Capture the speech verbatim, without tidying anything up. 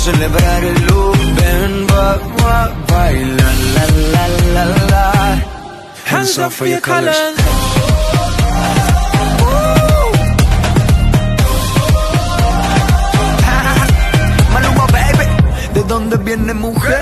celebrar el look. Ven, va, va, baila, la, la, la, la. Hands up for your colors. Maluma, baby. ¿De dónde viene, mujer?